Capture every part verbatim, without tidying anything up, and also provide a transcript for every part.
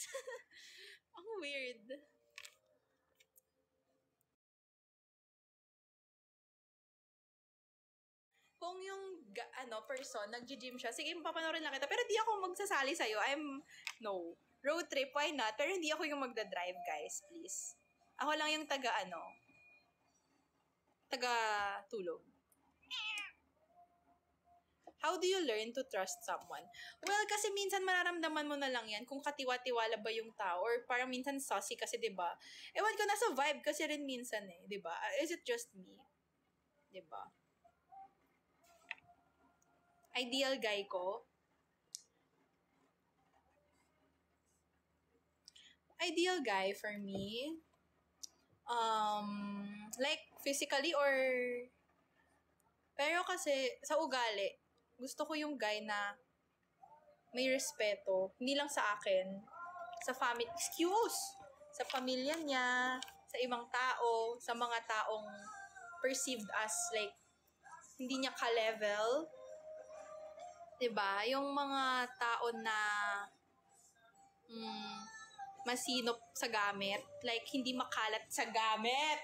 Thanks. Ang weird. Kung yung ano person nag-gym siya, sige papanorin lang kita. Pero di ako magsasali sa'yo. I'm, no. Road trip, why not? Pero hindi ako yung magdadrive, guys. Please. Ako lang yung taga ano, taga tulog. How do you learn to trust someone? Well, kasi minsan mararamdaman mo na lang yan kung katiwa-tiwala ba yung tao or parang minsan saucy kasi, di ba? Ewan ko, nasa vibe kasi rin minsan eh, di ba? Is it just me? Di ba? Ideal guy ko? Ideal guy for me? Um, like, physically or... Pero kasi, sa ugali, gusto ko yung guy na may respeto. Hindi lang sa akin. Sa family, excuse! Sa pamilya niya, sa ibang tao, sa mga taong perceived as like, hindi niya ka-level. Diba? Yung mga tao na mm, masinop sa gamit. Like, hindi makalat sa gamit.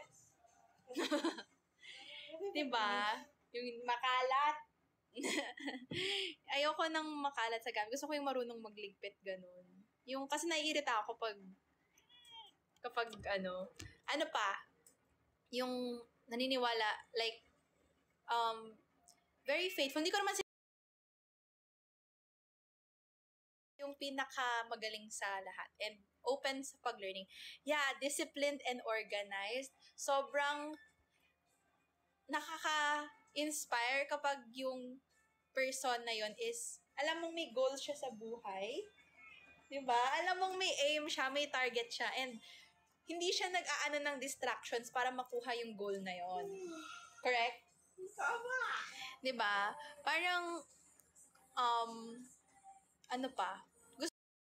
Diba? Yung makalat. Ayoko nang makalat sa gamit. Gusto ko yung marunong magligpit, ganun. Yung, kasi naiirita ako pag, kapag, ano, ano pa, yung naniniwala, like, um, very faithful. Hindi ko naman yung pinaka magaling sa lahat and open sa pag-learning. Yeah, disciplined and organized. Sobrang nakaka-inspire kapag yung person na yon is, alam mong may goal siya sa buhay. Diba? Alam mong may aim siya, may target siya, and hindi siya nag-aano ng distractions para makuha yung goal na yon. Correct? Tama! Diba? Parang, um, ano pa? Gusto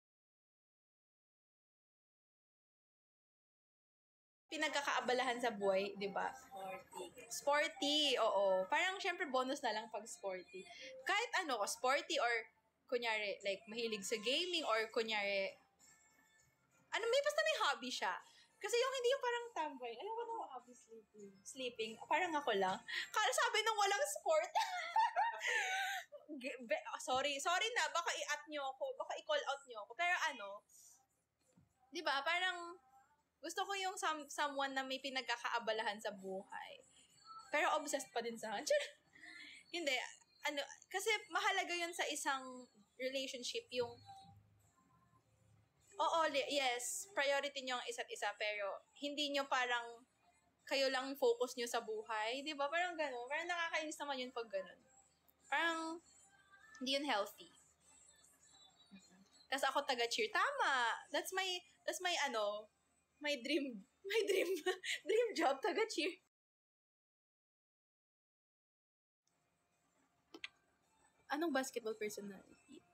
pinagkakaabalahan sa buhay, di ba? Sporty. Sporty, oo. Parang syempre bonus na lang pag sporty. Kahit ano ko, sporty or kunyari, like, mahilig sa gaming or kunyari, ano, may basta may hobby siya. Kasi yung hindi yung parang tambay. Alam ko na hobby sleeping. Sleeping. Parang ako lang. Kala sabi nung walang sport. Be- sorry. Sorry na. Baka i-at nyo ako. Baka i-call out nyo ako. Pero ano, di ba, parang, gusto ko yung some, someone na may pinagkakaabalahan sa buhay. Pero obsessed pa din sa akin. Hindi. Ano, kasi mahalaga yun sa isang relationship, yung, oo, yes, priority nyo ang isa't isa, pero hindi nyo parang, kayo lang focus nyo sa buhay. Di ba? Parang gano'n. Parang nakakainis naman yun pag gano'n. Parang, hindi yun healthy. Kasi ako taga-cheer. Tama! That's my, that's my, ano, my dream, my dream, dream job, taga-cheer. Anong basketball personality?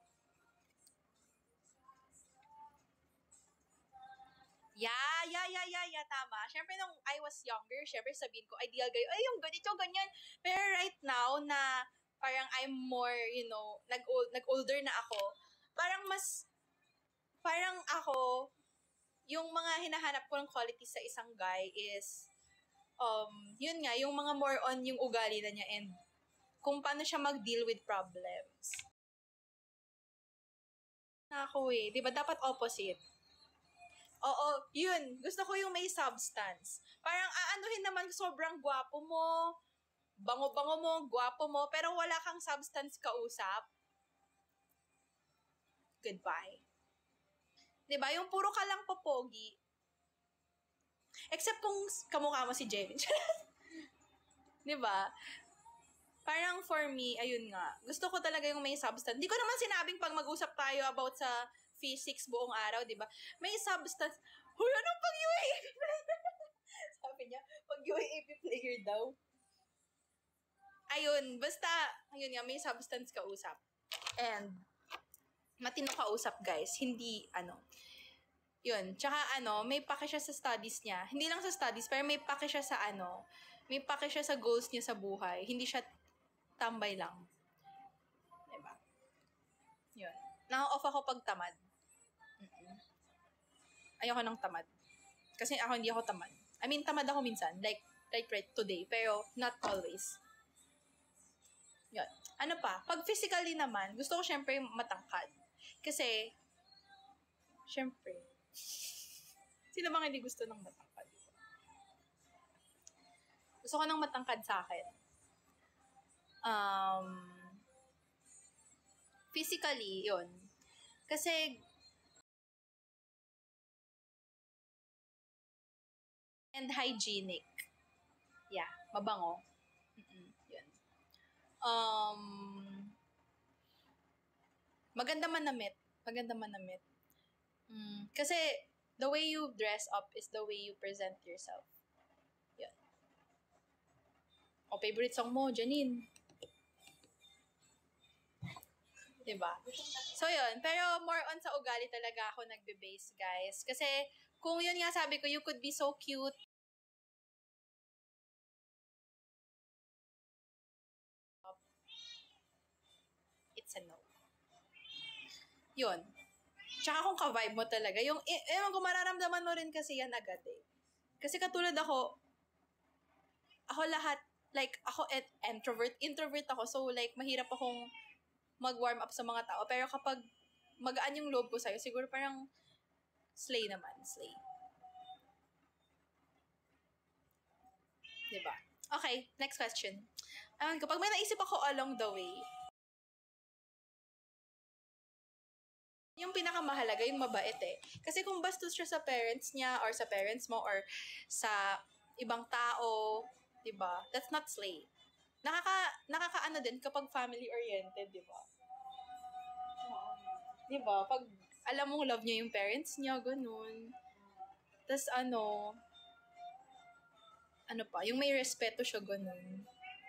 Yeah, yeah, yeah, yeah, yeah, tama. Siyempre, nung I was younger, siyempre sabihin ko, ideal guy, ay, yung ganito, ganyan. Pero right now, na parang I'm more, you know, nag-old, nag-older na ako, parang mas, parang ako, yung mga hinahanap ko ng quality sa isang guy is, um, yun nga, yung mga more on yung ugali na niya and kung paano siya mag-deal with problems. Na ako eh, di ba dapat opposite? Oo, yun. Gusto ko yung may substance. Parang aanuhin naman sobrang gwapo mo, bango-bango mo, gwapo mo, pero wala kang substance kausap. Goodbye. Diba? Yung puro ka lang popogi. Except kung kamukha mo si Jen. Diba? Parang for me, ayun nga, gusto ko talaga yung may substance. Hindi ko naman sinabing pag mag-usap tayo about sa physics buong araw, di ba? May substance. Huy, anong pag U A A P player? Sabi niya, pag U A A P player daw. Ayun, basta, ayun nga, may substance kausap. And, matino kausap, guys. Hindi, ano, yun. Tsaka, ano, may pake siya sa studies niya. Hindi lang sa studies, pero may pake siya sa, ano, may pake siya sa goals niya sa buhay. Hindi siya tambay lang. Diba? Yun. Na-off ako pag tamad. Mm-mm. ayoko ng tamad. Kasi ako hindi ako tamad. I mean, tamad ako minsan. Like, like right today. Pero not always. Yun. Ano pa? Pag physically naman, gusto ko syempre matangkad. Kasi, syempre, sino bang hindi gusto ng matangkad? Gusto ko ng matangkad sa akin. Um, physically, yun. Kasi, and hygienic. Yeah, mabango. Mm-mm, yun. Um, maganda manamit. Maganda manamit. Mm, kasi, the way you dress up is the way you present yourself. Yun. O, favorite song mo, Janine. Diba? So, yun. Pero more on sa ugali talaga ako nagbe-base, guys. Kasi, kung yun nga sabi ko, you could be so cute, it's a no. Yun. Tsaka kung ka-vibe mo talaga, yung, eh, ewan ko, mararamdaman mo rin kasi yan agad eh. Kasi katulad ako, ako lahat, like, ako et- introvert, introvert ako, so like, mahirap akong mag-warm up sa mga tao. Pero kapag magaan yung loob ko sa'yo, siguro parang slay naman, slay. Diba? Okay, next question. Ayun, kapag may naisip ako along the way, yung pinakamahalaga, yung mabait eh. Kasi kung bastos siya sa parents niya, or sa parents mo, or sa ibang tao, diba? That's not slay. Nakaka, nakakaano din kapag family-oriented, diba? Diba? Pag alam mong love niya yung parents niya, ganun. Tapos ano, ano pa, yung may respeto siya, ganun.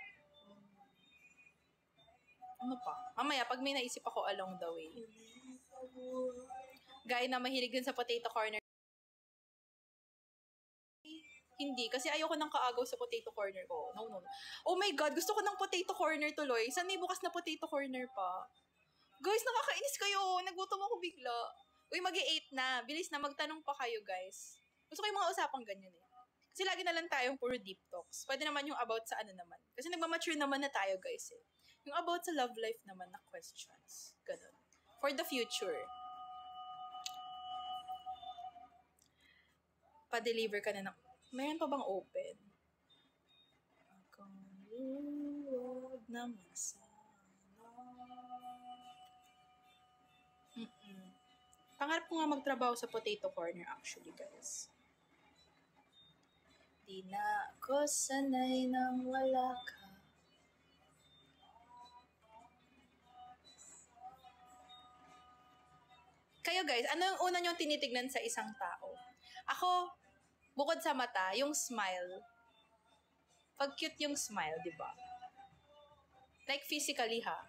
Ano pa? Mamaya, pag may naisip ako along the way. Guy na mahilig din sa potato corner. Hindi, kasi ayoko ng kaagaw sa potato corner ko. No, no, no. Oh my God, gusto ko ng potato corner tuloy. Saan may bukas na potato corner pa? Guys, nakakainis kayo. Nagutom ako bigla. Uy, mag-eight na. Bilis na, magtanong pa kayo, guys. Gusto ko yung mga usapang ganyan eh. Kasi lagi na lang tayong puro deep talks. Pwede naman yung about sa ano naman. Kasi nagmamature naman na tayo, guys eh. Yung about sa love life naman na questions. Ganun. For the future. Pa-deliver ka na ng... Mayroon pa bang open? Akong luwag naman sana. Mm-mm. Pangarap ko nga magtrabaho sa potato corner actually, guys. Di na ako sanay nang wala ka. Kayo guys, ano yung una nyong tinitignan sa isang tao? Ako, bukod sa mata, yung smile. Pag cute yung smile, di ba? Like physically ha.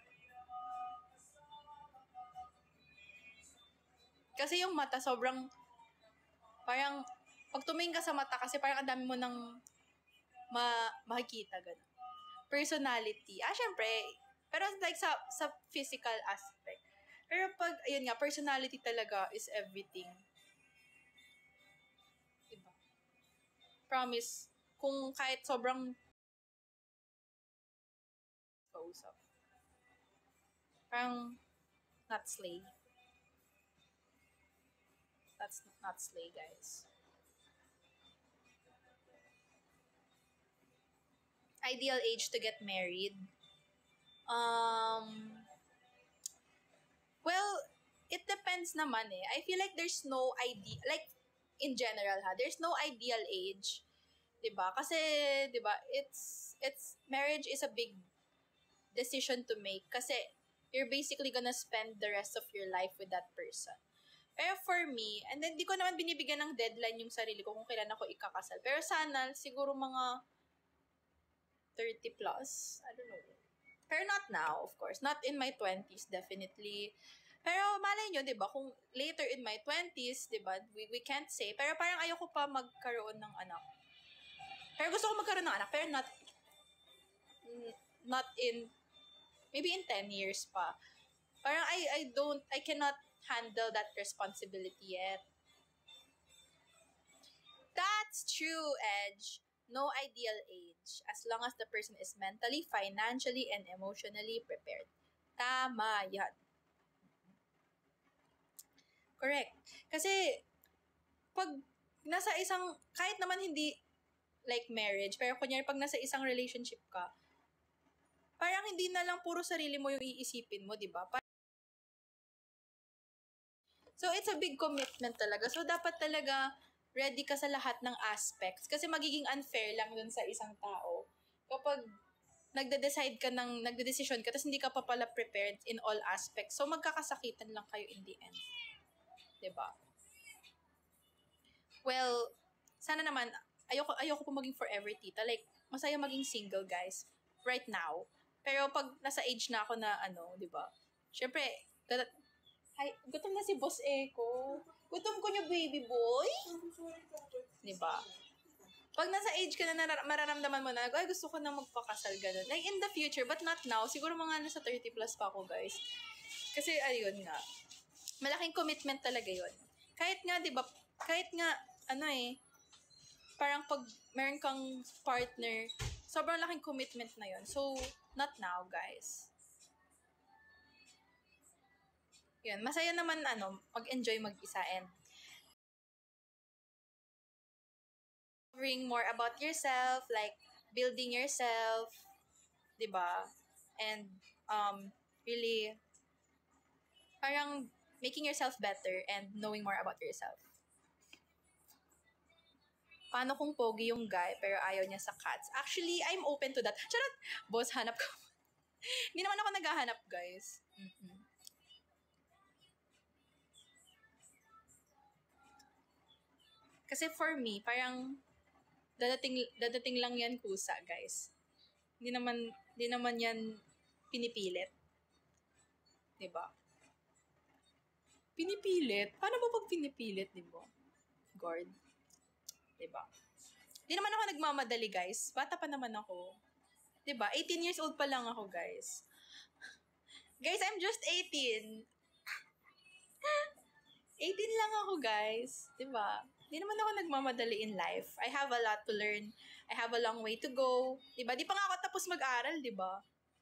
Kasi yung mata sobrang, parang, pag tumingin ka sa mata, kasi parang ang dami mo nang ma makikita, gano'n. Personality. Ah, syempre, pero like sa, sa physical aspect. Pero pag, ayun nga, personality talaga is everything. Diba? Promise, kung kahit sobrang kausap. Parang, not slay. That's not slay, guys. Ideal age to get married? Um, well, it depends naman eh. I feel like there's no idea, like, in general ha, there's no ideal age. Diba? Kasi, diba, it's, it's, marriage is a big decision to make. Kasi, you're basically gonna spend the rest of your life with that person. Pero for me, and then di ko naman binibigyan ng deadline yung sarili ko kung kailan ako ikakasal. Pero sana, siguro mga thirty plus. I don't know. Pero not now, of course. Not in my twenties, definitely. Pero malay nyo, di ba, kung later in my twenties, di ba, we, we can't say. Pero parang ayoko pa magkaroon ng anak. Pero gusto ko magkaroon ng anak, pero not, not in, maybe in ten years pa. Parang I, I don't, I cannot handle that responsibility yet. That's true, Edge. No ideal age, as long as the person is mentally, financially, and emotionally prepared. Tama yan. Correct. Kasi, pag nasa isang, kahit naman hindi like marriage, pero kunyari pag nasa isang relationship ka, parang hindi na lang puro sarili mo yung iisipin mo, di ba? So, it's a big commitment talaga. So, dapat talaga ready ka sa lahat ng aspects. Kasi magiging unfair lang dun sa isang tao. Kapag nagde-decide ka ng, nagde-decision ka, tapos hindi ka pa pala prepared in all aspects. So, magkakasakitan lang kayo in the end. Diba? Well, sana naman, ayoko, ayoko po maging forever tita. Like, masaya maging single, guys. Right now. Pero pag nasa age na ako na, ano, diba? Syempre, ay, gutom na si Boss Eko. Gutom ko niyo, baby boy. Diba? Pag nasa age ka na, narar- mararamdaman mo na, ay, gusto ko na magpakasal, ganun. Like, in the future, but not now. Siguro mga nasa thirty plus pa ako, guys. Kasi, ayun nga. Malaking commitment talaga yun. Kahit nga, diba, kahit nga, ano eh, parang pag meron kang partner, sobrang laking commitment na yun. So, not now, guys. Yun, masaya naman, ano, mag-enjoy mag-isa and covering more about yourself, like, building yourself, diba? And, um, really, parang making yourself better and knowing more about yourself. Paano kung pogi yung guy pero ayaw niya sa cats? Actually, I'm open to that. Charot! Boss, hanap ko. Hindi naman ako naghahanap, guys. Mm-hmm. Kasi for me, parang dadating dadating lang yan kusa, guys. Hindi naman hindi naman yan pinipilit. 'Di ba? Pinipilit? Paano ba pag pinipilit, 'di ba? Guard. 'Di ba? Hindi naman ako nagmamadali, guys. Bata pa naman ako. 'Di ba? eighteen years old pa lang ako, guys. Guys, I'm just eighteen. eighteen lang ako, guys. 'Di ba? Hindi naman ako nagmamadali in life. I have a lot to learn. I have a long way to go. Diba? Di pa nga ako tapos mag-aral, diba?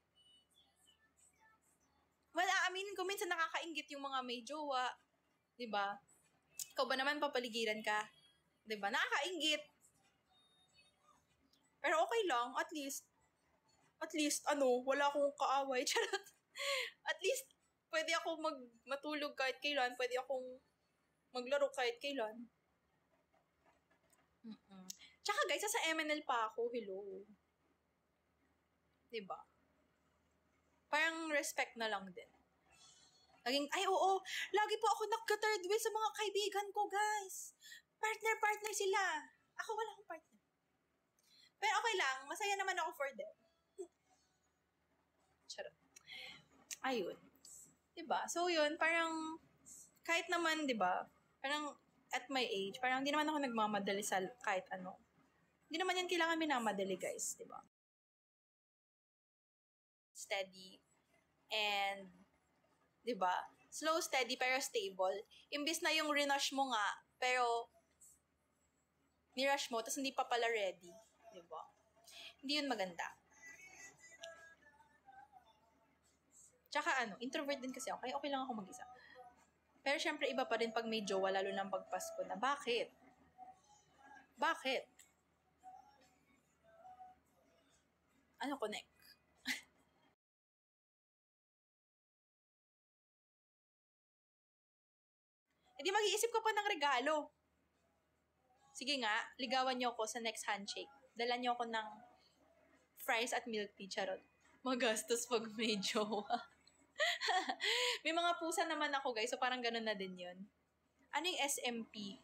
Well, aaminin ko, minsan nakakaingit yung mga may jowa. Diba? Ikaw ba naman papaligiran ka? Diba? Nakakaingit. Pero okay lang, at least, at least, ano, wala akong kaaway. Charot. At least, pwede ako mag matulog kahit kailan. Pwede akong maglaro kahit kailan. Mm-mm. Tsaka guys, sa M N L pa ako, hello. Diba? Parang respect na lang din. Laging, ay oo, lagi po ako nagka-third wheel sa mga kaibigan ko, guys. Partner-partner sila. Ako wala akong partner. Pero okay lang, masaya naman ako for them. Charot. Ayun. Diba? So yun, parang, kahit naman, diba, parang, at my age, parang hindi naman ako nagmamadali sa kahit ano. Hindi naman yan kailangan minamadali, guys, di ba? Steady. And, di ba? Slow, steady, pero stable. Imbis na yung rinush mo nga, pero nirush mo, tapos hindi pa pala ready. Di ba? Hindi yun maganda. Tsaka ano, introvert din kasi ako, kaya okay lang ako mag-isa. Pero syempre, iba pa rin pag may jowa, lalo ng pagpasko na, bakit? Bakit? Ano connect? E di mag-iisip ka pa ng regalo. Sige nga, ligawan niyo ako sa next handshake. Dala niyo ako ng fries at milk tea, charot. Magastos pag may jowa. May mga pusa naman ako, guys, so parang ganun na din yun. Ano yung S M P?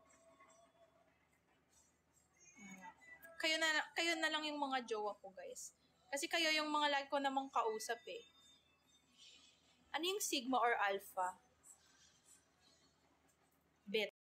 Kayo na, kayo na lang yung mga jowa ko, guys. Kasi kayo yung mga lagi ko namang kausap eh. Ano yung sigma or alpha? Bet.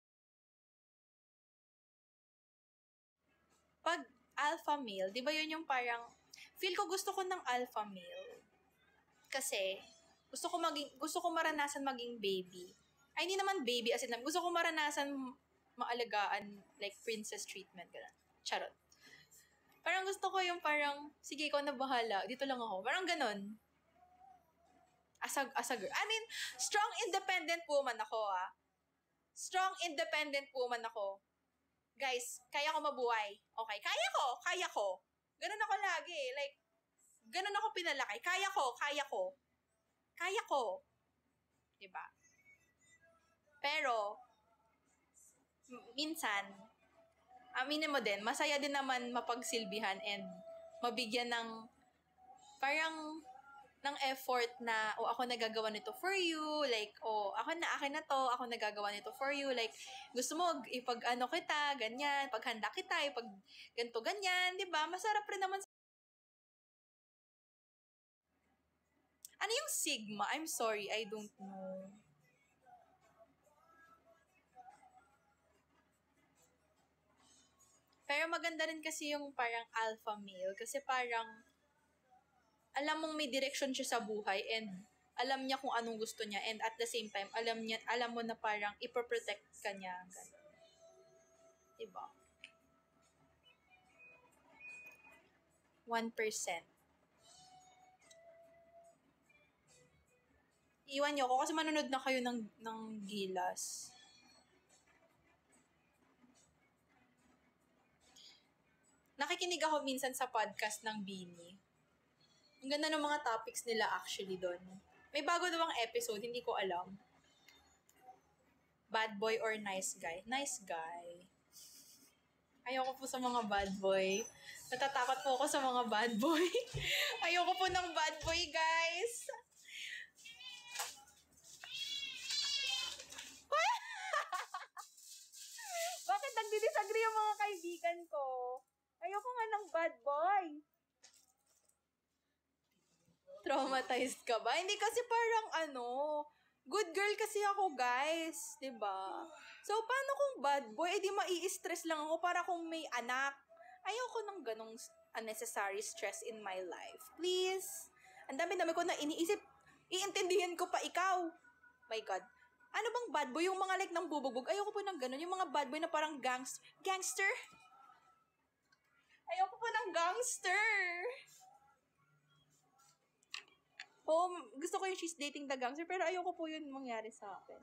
Pag alpha male, di ba yun yung parang, feel ko gusto ko ng alpha male. Kasi, gusto ko maging, gusto ko maranasan maging baby. Ay, hindi naman baby, as in, gusto ko maranasan maalagaan, like princess treatment, gano'n. Charot. Parang gusto ko yung parang, sige, ikaw na bahala, dito lang ako. Parang gano'n. As a, as a girl. I mean, strong independent woman ako, ah. Strong independent woman ako. Guys, kaya ko mabuhay. Okay, kaya ko, kaya ko. Ganun ako lagi. Like, ganun ako pinalaki. Kaya ko, kaya ko. Kaya ko. Diba? Pero, minsan, aminin mo din, masaya din naman mapagsilbihan and mabigyan ng parang ng effort na, o oh, ako nagagawa nito for you, like, o oh, ako na, akin na to, ako nagagawa nito for you, like, gusto mo, ipag ano kita, ganyan, paghanda kita, ipag ganito, ganyan, di ba? Masarap rin naman. Ano yung sigma? I'm sorry, I don't know. Pero maganda rin kasi yung parang alpha male, kasi parang, alam mong may direction siya sa buhay and alam niya kung anong gusto niya and at the same time, alam niya, alam mo na parang ipoprotect ka niya. Diba? one percent. Iwan niyo ako kasi manunod na kayo ng, ng gilas. Nakikinig ako minsan sa podcast ng Bini. Ang ganda ng mga topics nila actually doon. May bago namang episode, hindi ko alam. Bad boy or nice guy? Nice guy. Ayoko po sa mga bad boy. Natatakot po ako sa mga bad boy. Ayoko po ng bad boy, guys. Bakit nagdi-disagree yung mga kaibigan ko? Ayoko nga ng bad boy. Traumatized ka ba? Hindi kasi parang ano, good girl kasi ako, guys. Diba? So, paano kung bad boy? Eh, di mai-stress lang ako para kung may anak. Ayoko ng ganong unnecessary stress in my life. Please. Ang dami-dami ko na iniisip. Iintindihin ko pa ikaw. My God. Ano bang bad boy? Yung mga like ng bubugbog. Ayoko po ng ganon. Yung mga bad boy na parang gangs gangster. Ayoko po ng gangster. Oh, gusto ko yung she's dating the gangster, pero ayoko po yun mangyari sa akin.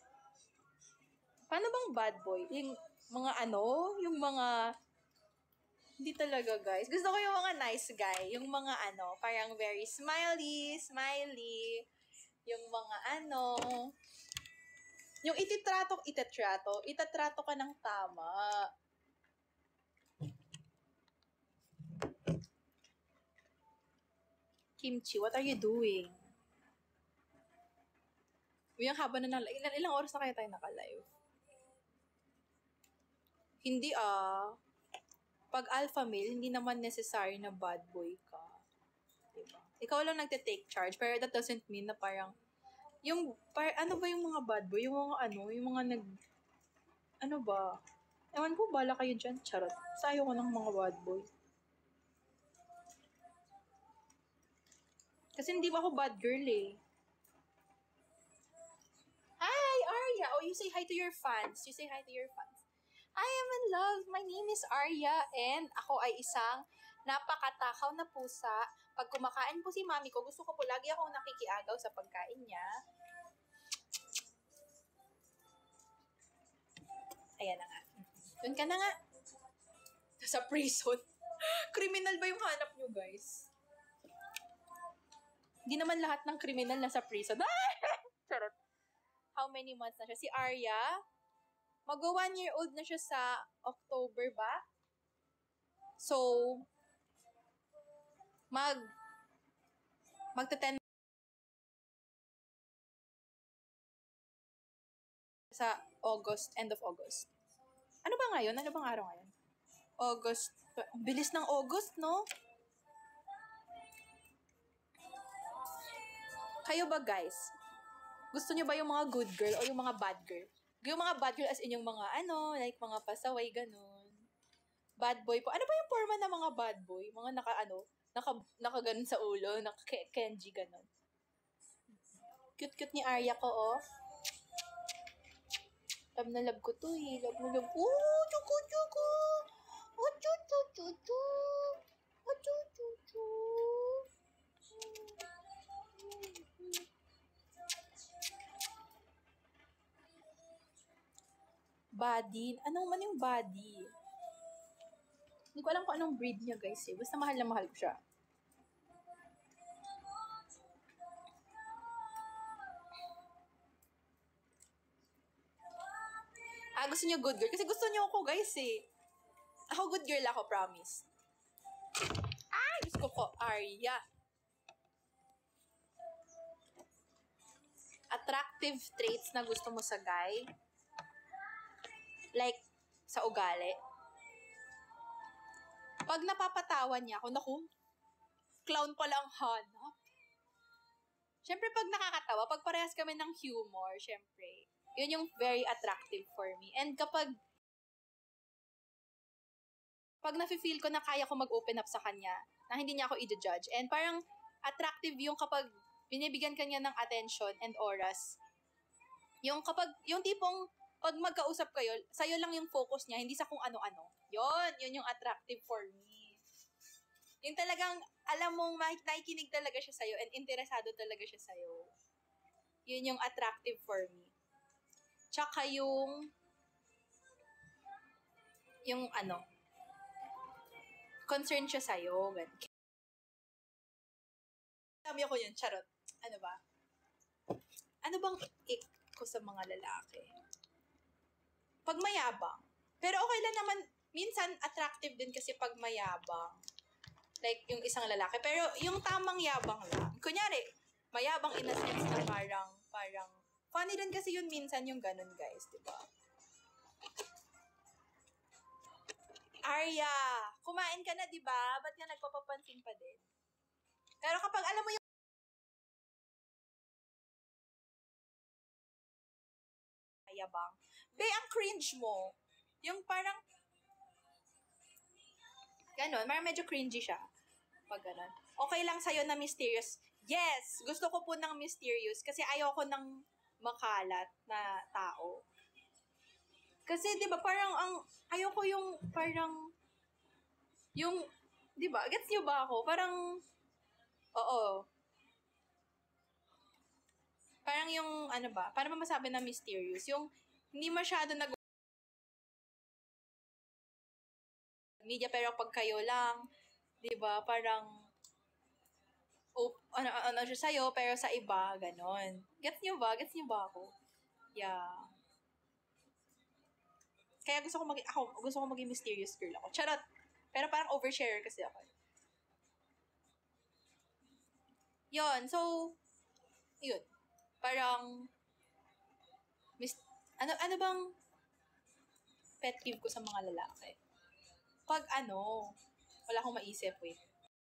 Paano bang bad boy? Yung mga ano? Yung mga... Hindi talaga, guys. Gusto ko yung mga nice guy. Yung mga ano, parang very smiley, smiley. Yung mga ano... Yung ititrato, itatrato, itatrato ka ng tama. Kimchi, what are you doing? Uy, ang haba na na, ilang, ilang oras na kaya tayo nakalive? Hindi ah. Pag alpha male, hindi naman necessary na bad boy ka. Diba? Ikaw lang nagte-take charge, pero that doesn't mean na parang, yung, par, ano ba yung mga bad boy? Yung mga ano, yung mga nag, ano ba? Ewan ko, bala kayo dyan, charot. Sayo ko ng mga bad boy. Kasi hindi ba ako bad girl eh. Hi, Arya! Oh, you say hi to your fans. You say hi to your fans. I am in love. My name is Arya and ako ay isang napakatakaw na pusa. Pag kumakain po si mami ko, gusto ko po lagi akong nakikiagaw sa pagkain niya. Ayan na nga. Doon ka na nga. Sa prison. Criminal ba yung hanap nyo, guys? Hindi naman lahat ng criminal nasa prison. Charot. How many months na siya? Si Arya, mag-one year old na siya sa October ba? So, mag magta-ten sa August, end of August. Ano ba ngayon? Ano bang araw ngayon? August. Bilis ng August, no? Kayo ba, guys? Gusto nyo ba yung mga good girl o yung mga bad girl? Yung mga bad girl as in yung mga ano, like mga pasaway, ganun. Bad boy po. Ano ba yung forma ng mga bad boy? Mga naka ano, naka, naka ganun sa ulo, naka Kenji, ganun. Cute-cute ni Arya ko, oh. Love na love ko to eh. Love na love ko. Oh, chuku chuku. Oh, chuchu chuchu. Oh, chuchu chuchu. Body. Anong man yung body? Hindi ko alam kung anong breed niya, guys eh. Basta mahal na mahal ko siya. Ah, gusto niyo good girl? Kasi gusto niyo ako, guys eh. Ako good girl ako, promise. Ah, gusto ko, Arya. Attractive traits na gusto mo sa guy. Like, sa ugali. Pag napapatawan niya ako, naku, clown pala ang hanap. Siyempre, pag nakakatawa, pag parehas kami ng humor, siyempre, yun yung very attractive for me. And kapag, pag nafe-feel ko na kaya ko mag-open up sa kanya, na hindi niya ako i-judge, and parang attractive yung kapag binibigyan kanya ng attention and oras. Yung kapag, yung tipong, pag magkausap kayo, sa'yo lang yung focus niya, hindi sa kung ano-ano. Yun, yun yung attractive for me. Yung talagang, alam mong, nakikinig talaga siya sa'yo and interesado talaga siya sa'yo. Yun yung attractive for me. Tsaka yung, yung ano, concern siya sa'yo. Ganun. Sabi ako yun, charot. Ano ba? Ano bang ik ko sa mga lalaki? Pag mayabang. Pero okay lang naman, minsan attractive din kasi pag mayabang. Like, yung isang lalaki. Pero yung tamang yabang lang. Kunyari, mayabang in a sense na parang, parang, funny din kasi yun minsan yung ganun, guys. Diba? Arya, kumain ka na, diba? Ba't ka nagpapapansin pa din? Pero kapag alam mo yung mayabang, be, ang cringe mo. Yung parang, ganon, parang medyo cringy siya. Pag ganon. Okay lang sa'yo na mysterious. Yes! Gusto ko po ng mysterious kasi ayoko ng makalat na tao. Kasi, di ba, parang ang, ayoko yung, parang, yung, di ba, gets niyo ba ako? Parang, oo. Parang yung, ano ba, paano ba masabi na mysterious? Yung, hindi masyado nag- media, pero pag kayo lang, di ba, parang, oh, ano, ano siya sa'yo, pero sa iba, ganon. Gets niyo ba? Gets niyo ba ako? Yeah. Kaya gusto ko maging, ako, gusto ko maging mysterious girl ako. Charot! Pero parang oversharer kasi ako. Yun, so, yun. Parang, mis, ano, ano bang pet peeve ko sa mga lalaki? Pag ano, wala akong maisip, wait.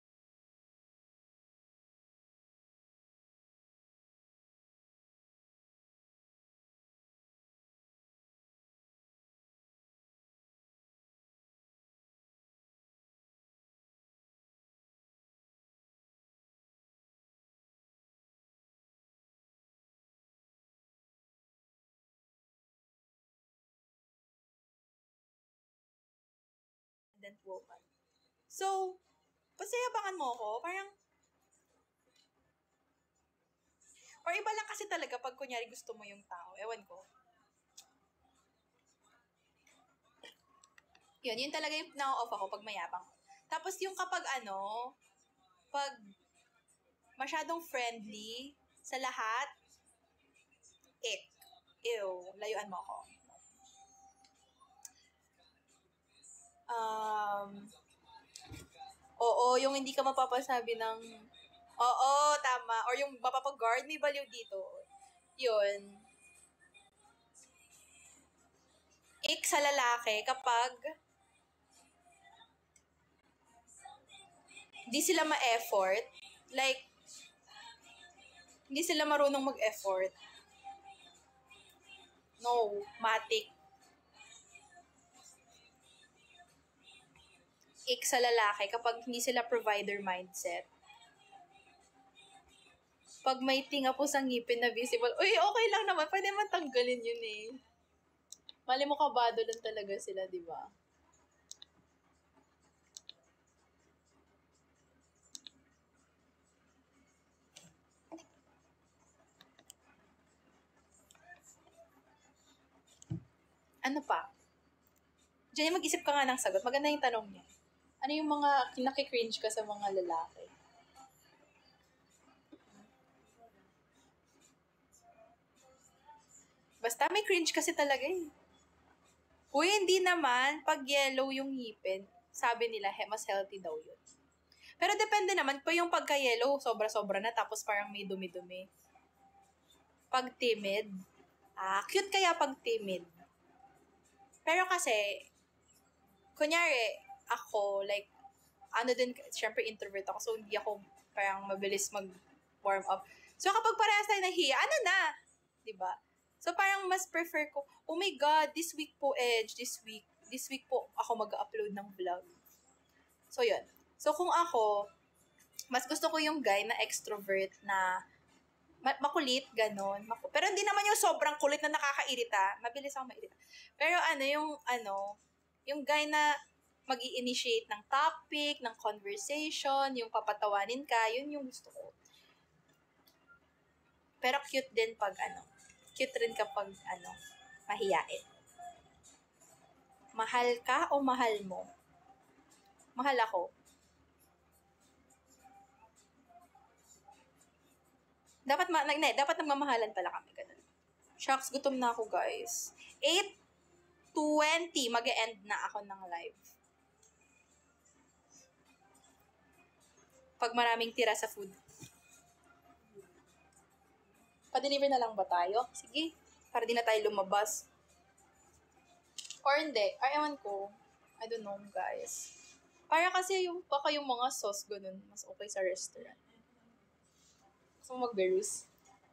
Independent woman. So, pasayabangan mo ako, parang, or iba lang kasi talaga pag kunyari gusto mo yung tao. Ewan ko. Yun, yun talaga yung na-off ako pag mayabang. Tapos yung kapag ano, pag masyadong friendly sa lahat, ick. Ew, layuan mo ako. Um, oo, yung hindi ka mapapasabi ng, oo, tama. Or yung mapapag-guard, may baliw dito. Yun. Ik sa lalaki kapag di sila ma-effort, like, hindi sila marunong mag-effort. No, matik. Ik sa lalaki kapag hindi sila provider mindset. Pag may tinga po sa ngipin na visible, uy, okay lang naman, pwede man tanggalin yun eh. Mali mo kabado lang talaga sila, di ba? Ano pa? Diyan mag-isip ka nga ng sagot. Maganda yung tanong niya. Ano yung mga nakikringe ka sa mga lalaki? Basta may cringe kasi talaga eh. Uy, hindi naman. Pag yellow yung ngipin, sabi nila, he, mas healthy daw yun. Pero depende naman, pa yung pagka-yellow, sobra-sobra na, tapos parang may dumi-dumi. Pag timid, ah, cute kaya pag timid. Pero kasi, kunyari, ako, like, ano din, syempre introvert ako, so hindi ako parang mabilis mag-warm up. So kapag parehas tayo nahiya, ano na? Diba? So parang mas prefer ko, oh my God, this week po, Edge, this week, this week po ako mag-upload ng vlog. So yun. So kung ako, mas gusto ko yung guy na extrovert na ma- makulit, ganon. Maku- Pero hindi naman yung sobrang kulit na nakakairita. Mabilis ako mairita. Pero ano, yung ano, yung guy na mag-i-initiate ng topic, ng conversation, yung papatawanin ka, yun yung gusto ko. Pero cute din pag ano, cute rin kapag ano, mahiyain. Mahal ka o mahal mo? Mahal ako. Dapat ma na, dapat nagmamahalan pala kami ganun. Shucks, gutom na ako, guys. eight twenty, mag-e-end na ako ng live. Pag maraming tira sa food. Pa-deliver na lang ba tayo? Sige, para di na tayo lumabas. Or hindi. Ay, ewan ko. I don't know, guys. Para kasi yung, baka yung mga sauce, ganun, mas okay sa restaurant. Gusto mo mag-berus?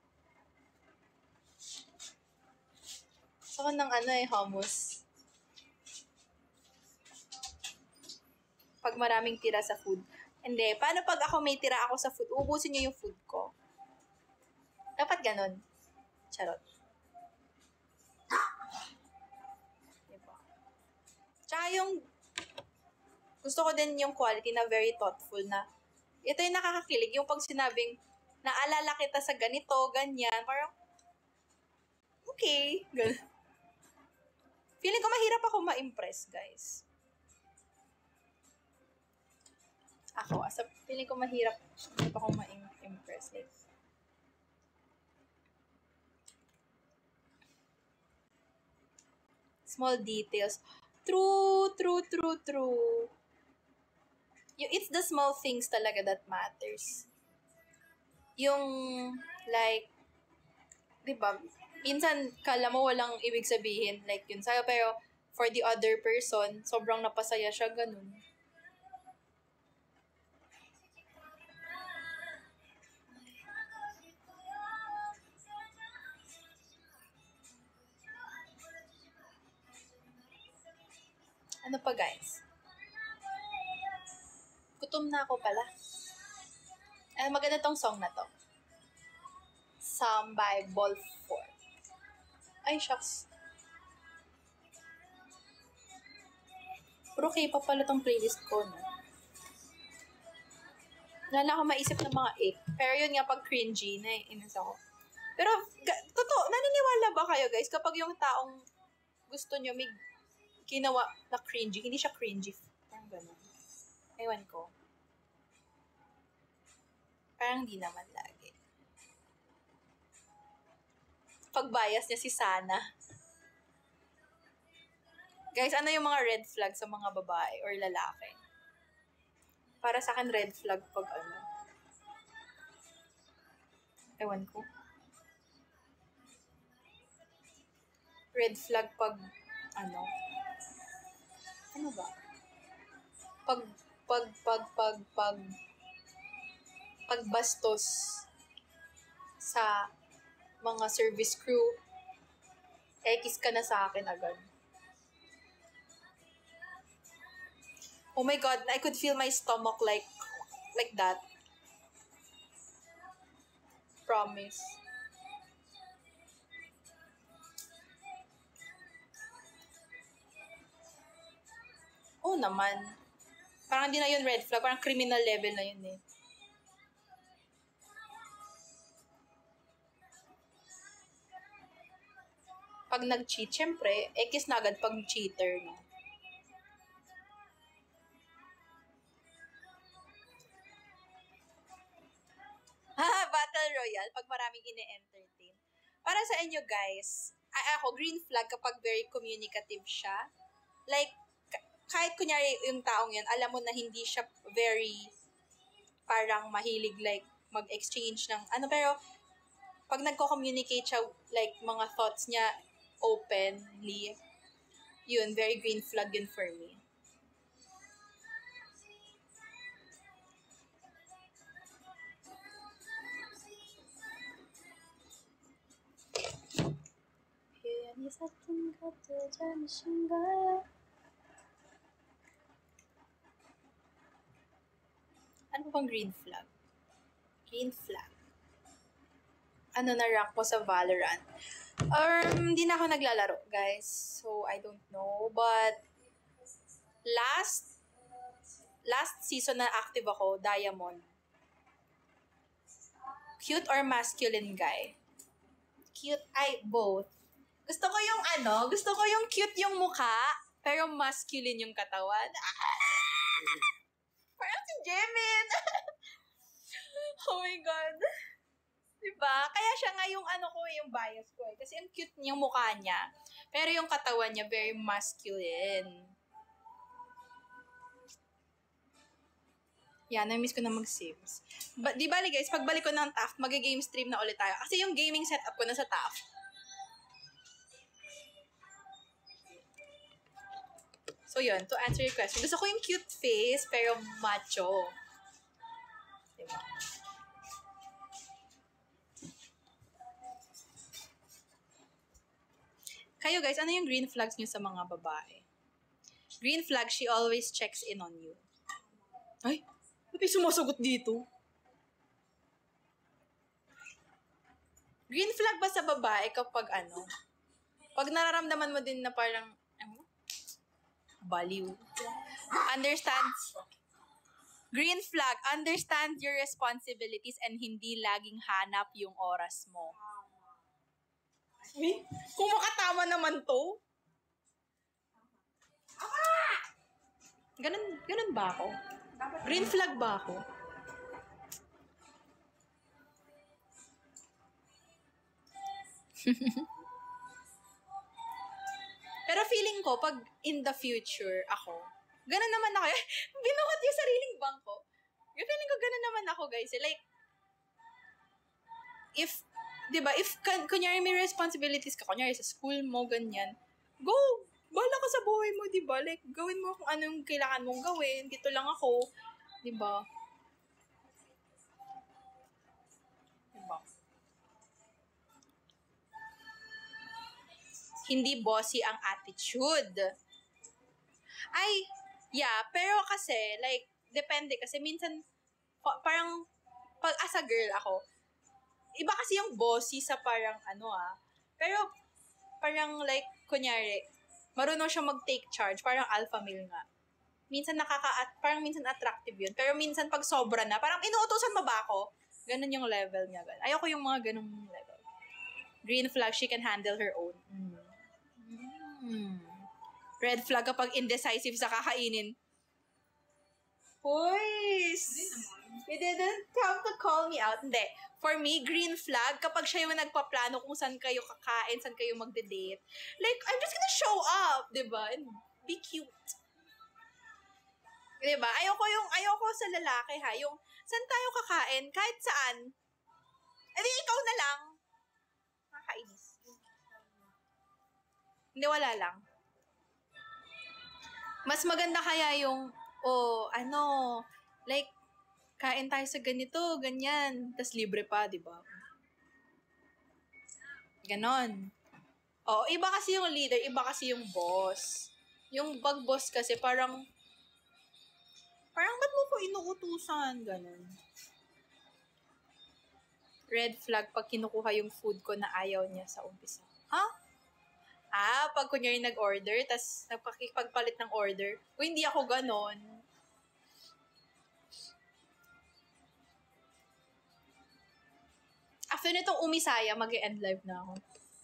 Gusto ko ng ano eh, hummus. Pag maraming tira sa food. Hindi. Paano pag ako may tira ako sa food, ubusin niyo yung food ko? Dapat ganun. Charot. Diba? Tsaka yung gusto ko din yung quality na very thoughtful na ito yung nakakakilig. Yung pag sinabing naalala kita sa ganito, ganyan, parang okay. Ganun. Feeling ko mahirap ako ma-impress, guys. Ako, asa feeling ko mahirap, mahirap ako ma-impress. Like, small details. True, true, true, true. Yung, it's the small things talaga that matters. Yung, like, di ba, minsan, kala mo walang ibig sabihin, like yun sa'yo, pero for the other person, sobrang napasaya siya, ganun. Ano pa, guys? Gutom na ako pala. Ay, maganda tong song na to. Some by Ball four. Ay, shucks. Puro K-pop pala tong playlist ko, no? Wala ako maisip ng mga eight. Pero yun nga, pag cringy, naiinis ako. Pero, ga- totoo, naniniwala ba kayo, guys, kapag yung taong gusto nyo may ginawa na cringy, hindi siya cringy. Parang gano'n. Ewan ko. Parang di naman lagi. Pag-bias niya si Sana. Guys, ano yung mga red flag sa mga babae or lalaki? Para sa akin, red flag pag ano. Ewan ko. Red flag pag ano. Ano ba? Pag, pag, pag, pag, pag, pagbastos sa mga service crew, X ka na sa akin agad. Oh my God, I could feel my stomach like, like that. Promise. mo naman. Parang hindi na yun red flag. Parang criminal level na yun eh. Pag nag-cheat, syempre, X na agad pag cheater, no? Ha, Battle Royale, pag maraming ine-entertain. Para sa inyo guys, ay ako, green flag kapag very communicative siya. Like, kahit kunyari yung taong yun, alam mo na hindi siya very parang mahilig like mag-exchange ng ano, pero pag nagko-communicate siya, like mga thoughts niya openly, yun, very green flag yun for me. Ano bang green flag? Green flag. Ano na rank mo sa Valorant? Um, hindi na ako naglalaro, guys. So, I don't know. But, last, last season na active ako, Diamond. Cute or masculine guy? Cute, ay, both. Gusto ko yung ano, gusto ko yung cute yung mukha, pero masculine yung katawan. Parang si Jemin. Oh my God. Diba? Kaya siya nga yung ano ko, yung bias ko eh. Kasi ang cute yung mukha niya. Pero yung katawan niya, very masculine. Yan, na-miss ko na mag-sims. Ba- di bali guys, pagbalik ko ng T A F, mag-game stream na ulit tayo. Kasi yung gaming setup ko na sa T A F. So yun, to answer your question, gusto ko yung cute face, pero macho. Diba? Kayo guys, ano yung green flags niyo sa mga babae? Green flag, she always checks in on you. Ay, ba't may sumasagot dito? Green flag ba sa babae kapag ano? Pag nararamdaman mo din na parang, ano? Baliw. Understands. Green flag, understand your responsibilities and hindi laging hanap yung oras mo. Uy, kung makatama naman to. Ganun, ganun ba ako? Green flag ba ako? Pero feeling ko, pag in the future, ako, ganun naman ako. Binuhat yung sariling bangko. Yung feeling ko, ganun naman ako, guys. Like, if, di ba, if, kunyari may responsibilities ka, kunyari sa school mo, ganyan, go! Bahala ka sa buhay mo, di ba? Like, gawin mo kung anong kailangan mong gawin. Dito lang ako. Di ba? Di ba? Hindi bossy ang attitude. Ay, yeah, pero kasi, like, depende kasi minsan, parang, pag as a girl ako, iba kasi yung bossy sa parang, ano ah, pero, parang like, kunyari, marunong siya mag-take charge, parang alpha male nga. Minsan nakaka, parang minsan attractive yun, pero minsan pag sobra na, parang inuutosan mo ba ako? Ganun yung level niya. Ganun. Ayoko yung mga ganung level. Green flag, she can handle her own. Mm. Hmm. Red flag kapag indecisive sa kakainin. Boys! You didn't have to call me out. Hindi. For me, green flag kapag siya yung nagpaplano kung saan kayo kakain, saan kayo magde-date. Like, I'm just gonna show up, diba? And be cute. Diba? Ayoko yung, ayoko sa lalaki ha. Yung, saan tayo kakain? Kahit saan. E di, ikaw na lang. Nakakainis. Hindi, wala lang. Mas maganda kaya yung, oh, ano, like, kain tayo sa ganito, ganyan, tas libre pa, di ba? Ganon. Oh, iba kasi yung leader, iba kasi yung boss. Yung bag boss kasi parang, parang ba't mo ko inuutusan? Ganon. Red flag pag kinukuha yung food ko na ayaw niya sa umpisa. Ha? Huh? Ah, pag kunyari nag-order, tas nagpakipagpalit ng order. Kung hindi ako ganon. After nitong umisaya, mag-end live na ako.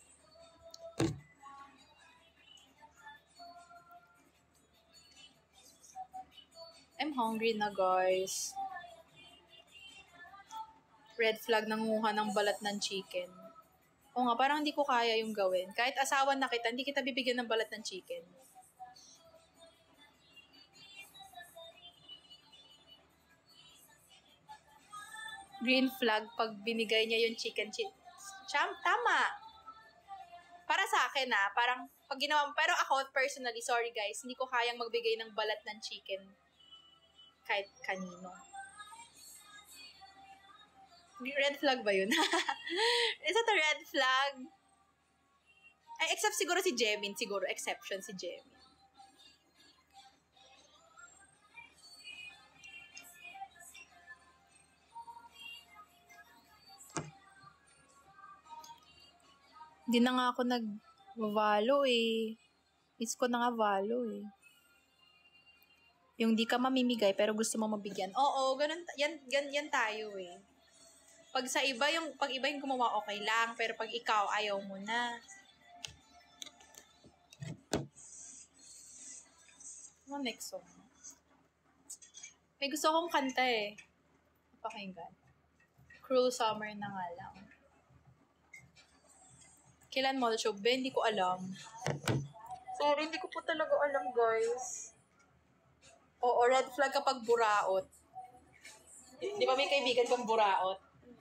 I'm hungry na, guys. Red flag, nanguha ng balat ng chicken. O nga, parang hindi ko kaya yung gawin. Kahit asawa na kita, hindi kita bibigyan ng balat ng chicken. Green flag, pag binigay niya yung chicken chip. Cham, tama. Para sa akin ah, parang pag ginawa mo, pero ako personally, sorry guys, hindi ko kayang magbigay ng balat ng chicken kahit kanino. Red flag ba yun? Is that a red flag? Ay, except siguro si Jemin. Siguro, exception si Jemin. Hindi na nga ako nag-valo eh. Miss ko na nga valo eh. Yung di ka mamimigay pero gusto mo mabigyan. Oo, ganun, yan, yan, yan tayo eh. Pag sa iba, yung, pag iba yung gumawa, okay lang. Pero pag ikaw, ayaw mo na. Ano next song? May gusto akong kanta eh. Pakinggan. Cruel Summer na nga lang. Kailan mo show? Ben, hindi ko alam. Sorry, hindi ko po talaga alam, guys. Oo, red flag kapag buraot. Di ba may kaibigan kong buraot?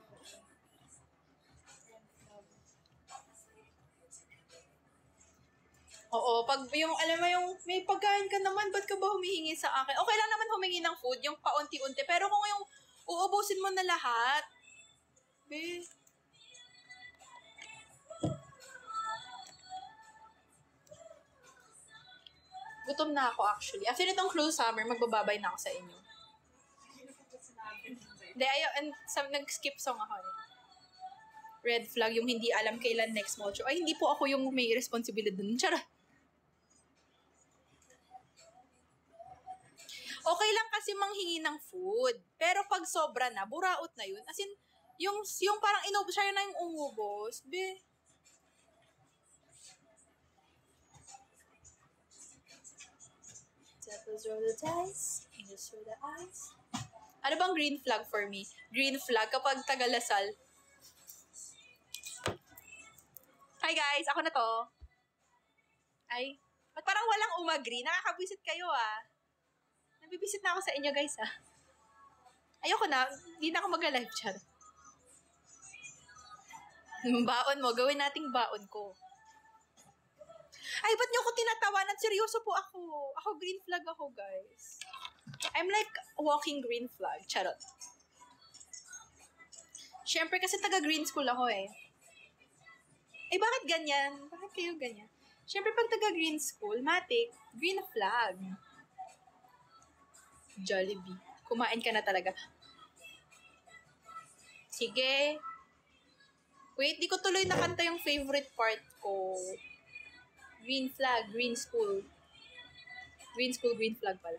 Oo, pag yung, alam mo yung, may pagkain ka naman, ba't ka ba humihingi sa akin? Okay lang naman humingi ng food, yung paunti-unti. Pero kung yung uubusin mo na lahat, be, gutom na ako actually. After nitong cruel summer, magbababay na ako sa inyo. Hindi, ayaw, and some, nag-skip song ako eh. Red flag, yung hindi alam kailan next mocho. Ay, hindi po ako yung may responsibilidad dun. Charot. Okay lang kasi manghingi ng food. Pero pag sobra na, buraot na yun. As in, yung, yung parang inubos, siya na yung umubos. Be. Devils roll the dice, angels roll the eyes. Ano bang green flag for me? Green flag kapag tagalasal. Hi guys, ako na to. Ay, ba't parang walang umagree? Nakakabwisit kayo ah. Nabibisit na ako sa inyo guys ah. Ayoko na, hindi na ako mag-live chat. Baon mo, gawin nating baon ko. Ay, ba't niyo ako tinatawanan? Seryoso po ako. Ako green flag ako guys. I'm like walking green flag. Charot. Siyempre kasi taga-green school ako eh. Eh, bakit ganyan? Bakit kayo ganyan? Siyempre, pag taga-green school, matik, green flag. Jollibee. Kumain ka na talaga. Sige. Wait, di ko tuloy nakanta yung favorite part ko. Green flag, green school. Green school, green flag pala.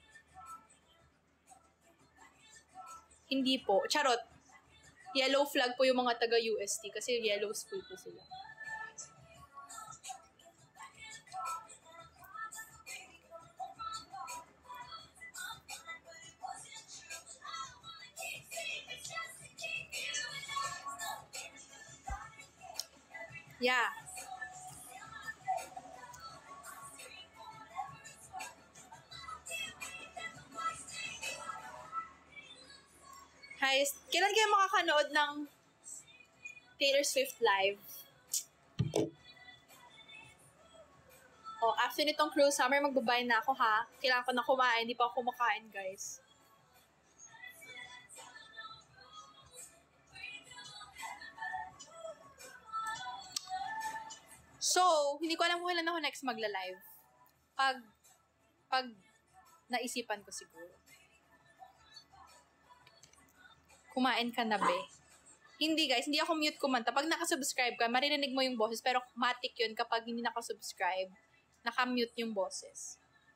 Hindi po. Charot. Yellow flag po yung mga taga-U S T kasi yellow school po sila. Yeah. Hi, kailan kayo makakanood ng Taylor Swift live? Oh, after nitong cruel summer, magbabay na ako ha. Kailangan ko na kumain, hindi pa ako kumakain, guys. So, hindi ko alam kung kailan ako next magla-live. Pag, pag naisipan ko siguro. Kumain ka na, be. Hindi guys, hindi ako mute kumanta. Pag nakasubscribe ka, maririnig mo yung boses. Pero matic yun kapag hindi nakasubscribe. Nakamute yung boses.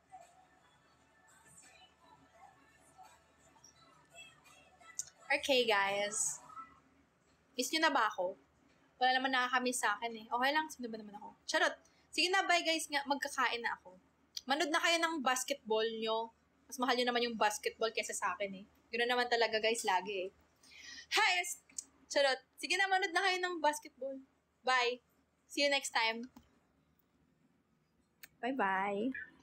Okay guys. Miss nyo na ba ako? Wala naman nakakamiss sa akin eh. Okay lang, sino ba naman ako? Charot. Sige na, bye guys nga. Magkakain na ako. Manood na kayo ng basketball nyo. Mas mahal nyo naman yung basketball kaysa sa akin eh. Yun na naman talaga guys, lagi eh. Hi! Charot. Sige na, manood na kayo ng basketball. Bye. See you next time. Bye-bye.